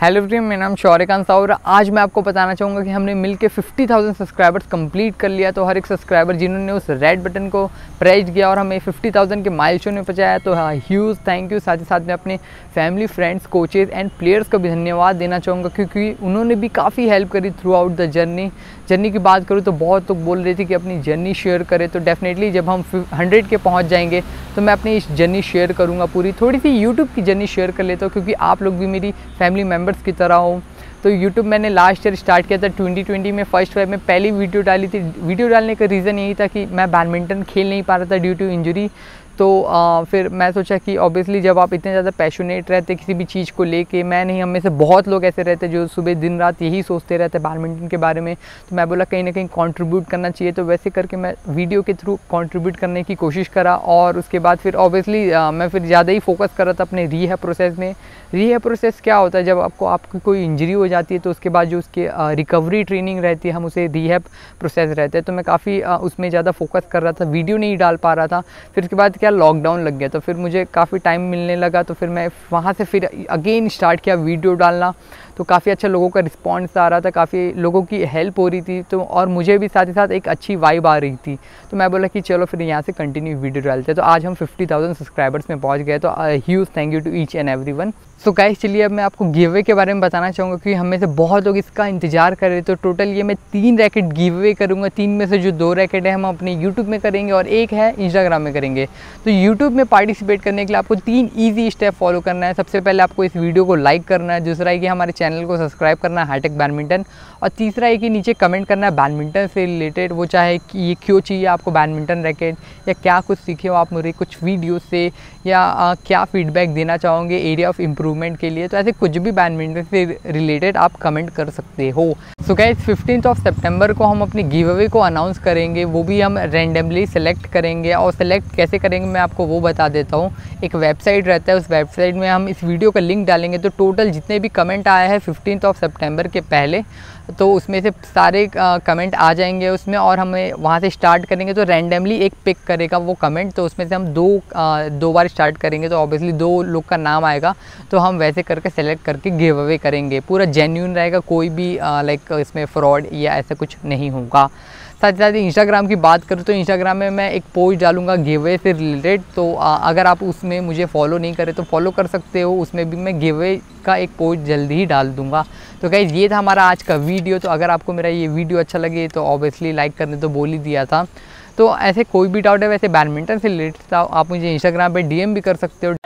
Hello everyone, मेरा नाम शौर्यकांत साहू और आज मैं आपको बताना चाहूँगा कि हमने मिलके 50,000 सब्सक्राइबर्स कंप्लीट कर लिया। तो हर एक सब्सक्राइबर जिन्होंने उस रेड बटन को प्रेस किया और हमें 50,000 के माइलस्टोन में पहुंचाया, तो ह्यूज थैंक यू। साथ ही साथ मैं अपने family, friends, coaches and players को भी धन्यवाद देना चाहूँगा, क्योंकि उन्होंने भी काफ़ी हेल्प करी थ्रू आउट द जर्नी की बात करूँ तो बहुत लोग बोल रहे थे कि अपनी जर्नी शेयर करें। तो डेफिनेटली जब हम 100 के पहुँच जाएंगे तो मैं अपनी इस जर्नी शेयर करूँगा, पूरी थोड़ी सी यूट्यूब की जर्नी शेयर कर लेता हूँ, क्योंकि आप लोग भी मेरी फैमिली मेम्बर्स की तरह हो। तो यूट्यूब मैंने लास्ट ईयर स्टार्ट किया था 2020 में, फर्स्ट वेब में पहली वीडियो डाली थी। वीडियो डालने का रीज़न यही था कि मैं बैडमिंटन खेल नहीं पा रहा था ड्यू टू इंजरी। तो फिर मैं सोचा कि ऑब्वियसली जब आप इतने ज़्यादा पैशनेट रहते किसी भी चीज़ को लेके, मैं नहीं, हम में से बहुत लोग ऐसे रहते जो सुबह दिन रात यही सोचते रहते बैडमिंटन के बारे में। तो मैं बोला कहीं ना कहीं कंट्रीब्यूट करना चाहिए। तो वैसे करके मैं वीडियो के थ्रू कंट्रीब्यूट करने की कोशिश करा, और उसके बाद फिर ऑब्वियसली मैं फिर ज़्यादा ही फोकस कर रहा था अपने रीहैब प्रोसेस में। रीहैब प्रोसेस क्या होता है, जब आपकी कोई इंजरी हो जाती है तो उसके बाद जो उसके रिकवरी ट्रेनिंग रहती है, हम उसे रीहैब प्रोसेस रहते हैं। तो मैं काफ़ी उसमें ज़्यादा फोकस कर रहा था, वीडियो नहीं डाल पा रहा था। फिर उसके बाद क्या लॉकडाउन लग गया, तो फिर मुझे काफ़ी टाइम मिलने लगा। तो फिर मैं वहाँ से फिर अगेन स्टार्ट किया वीडियो डालना। तो काफ़ी अच्छा लोगों का रिस्पॉन्स आ रहा था, काफ़ी लोगों की हेल्प हो रही थी, तो और मुझे भी साथ ही साथ एक अच्छी वाइब आ रही थी। तो मैं बोला कि चलो फिर यहाँ से कंटिन्यू वीडियो डालते हैं। तो आज हम 50,000 सब्सक्राइबर्स में पहुँच गए। तो huge thank you to each and everyone. So guys, चलिए अब मैं आपको गिव अवे के बारे में बताना चाहूँगा, क्योंकि हम में से बहुत लोग इसका इंतजार कर रहे थे। तो टोटल ये मैं 3 रैकेट गिव अवे करूँगा। 3 में से जो 2 रैकेट है हम अपने यूट्यूब में करेंगे और एक है इंस्टाग्राम में करेंगे। तो यूट्यूब में पार्टिसिपेट करने के लिए आपको 3 ईजी स्टेप फॉलो करना है। सबसे पहले आपको इस वीडियो को लाइक करना है, दूसरा है कि हमारे चैनल को सब्सक्राइब करना है हाईटेक बैडमिंटन, और तीसरा है कि नीचे कमेंट करना है बैडमिंटन से रिलेटेड, वो चाहे कि ये क्यों चाहिए आपको बैडमिंटन रैकेट, या क्या कुछ सीखे हो आप मेरे कुछ वीडियो से, या क्या फीडबैक देना चाहोगे एरिया ऑफ इम्प्रूवमेंट के लिए। तो ऐसे कुछ भी बैडमिंटन से रिलेटेड आप कमेंट कर सकते हो। सो गाइस, 15 सितंबर को हम अपने गिव अवे को अनाउंस करेंगे, वो भी हम रैंडमली सेलेक्ट करेंगे। और सेलेक्ट कैसे करेंगे मैं आपको वो बता देता हूँ। एक वेबसाइट रहता है, उस वेबसाइट में हम इस वीडियो का लिंक डालेंगे। तो टोटल जितने भी कमेंट आए हैं 15 सितंबर के पहले, तो उसमें से सारे कमेंट आ जाएंगे उसमें, और हमें वहाँ से स्टार्ट करेंगे। तो रैंडमली एक पिक करेगा वो कमेंट, तो उसमें से हम दो बार स्टार्ट करेंगे। तो ऑब्वियसली 2 लोग का नाम आएगा, तो हम वैसे करके सेलेक्ट करके गिव अवे करेंगे। पूरा जेन्युइन रहेगा, कोई भी लाइक इसमें फ्रॉड या ऐसा कुछ नहीं होगा। साथ ही साथ इंस्टाग्राम की बात करूँ तो इंस्टाग्राम में मैं एक पोस्ट डालूंगा गिव अवे से रिलेटेड। तो अगर आप उसमें मुझे फॉलो नहीं करें तो फॉलो कर सकते हो, उसमें भी मैं गिव अवे का एक पोस्ट जल्दी ही डाल दूंगा। तो गाइस, ये था हमारा आज का वीडियो। तो अगर आपको मेरा ये वीडियो अच्छा लगे तो ऑब्वियसली लाइक करने तो बोल ही दिया था। तो ऐसे कोई भी डाउट है वैसे बैडमिंटन से रिलेटेड आप मुझे इंस्टाग्राम पे DM भी कर सकते हो।